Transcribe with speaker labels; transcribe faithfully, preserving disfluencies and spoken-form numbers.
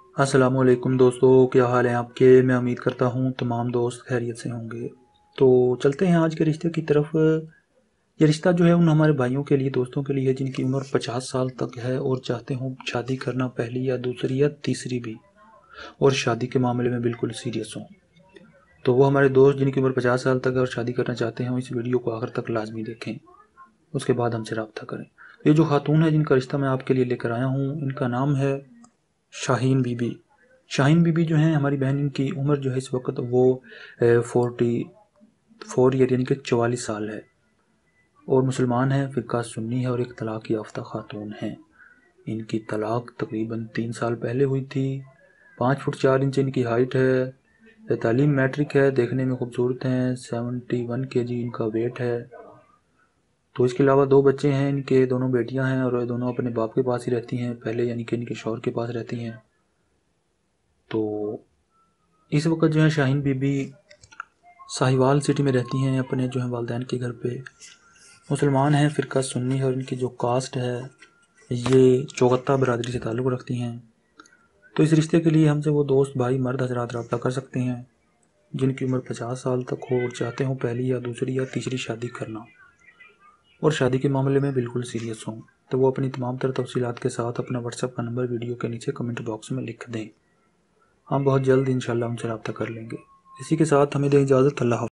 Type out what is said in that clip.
Speaker 1: अस्सलामुअलैकुम दोस्तों, क्या हाल है आपके। मैं उम्मीद करता हूँ तमाम दोस्त खैरियत से होंगे। तो चलते हैं आज के रिश्ते की तरफ। ये रिश्ता जो है उन हमारे भाइयों के लिए, दोस्तों के लिए है जिनकी उम्र पचास साल तक है और चाहते हों शादी करना, पहली या दूसरी या तीसरी भी, और शादी के मामले में बिल्कुल सीरियस हों। तो वो हमारे दोस्त जिनकी उम्र पचास साल तक है और शादी करना चाहते हैं, इस वीडियो को आखिर तक लाजमी देखें, उसके बाद हमसे रब्ता करें। ये जो खातून है जिनका रिश्ता मैं आपके लिए लेकर आया हूँ, इनका नाम है शाहीन बीबी। शाहीन बीबी जो हैं हमारी बहन, इनकी उम्र जो है इस वक्त वो फोर्टी फोर ईयर यानी कि चवालीस साल है, और मुसलमान हैं, फ़िरका सुन्नी है और एक तलाक़ याफ्ता खातून हैं। इनकी तलाक़ तकरीबन तीन साल पहले हुई थी। पाँच फुट चार इंच इनकी हाइट है। तालीम मैट्रिक है, देखने में खूबसूरत हैं। सेवेंटी वन के जी इनका वेट है। तो इसके अलावा दो बच्चे हैं इनके, दोनों बेटियां हैं और दोनों अपने बाप के पास ही रहती हैं, पहले यानी कि इनके शौहर के पास रहती हैं। तो इस वक्त जो है शाहीन बीबी साहिवाल सिटी में रहती हैं अपने जो है वालदैन के घर पे। मुसलमान हैं, फ़िरका सुन्नी है और इनकी जो कास्ट है ये चौगत्ता बरादरी से ताल्लुक़ रखती हैं। तो इस रिश्ते के लिए हमसे वो दोस्त भाई मर्द हजरात रब्ता कर सकते हैं जिनकी उम्र पचास साल तक हो और चाहते हों पहली या दूसरी या तीसरी शादी करना, और शादी के मामले में बिल्कुल सीरियस हों। तो वो अपनी तमाम तर तफसीलात के साथ अपना व्हाट्सएप का नंबर वीडियो के नीचे कमेंट बॉक्स में लिख दें। हम बहुत जल्द इंशाल्लाह उनसे रब्ता कर लेंगे। इसी के साथ हमें दें इजाज़त। अल्लाह हाफ़िज़।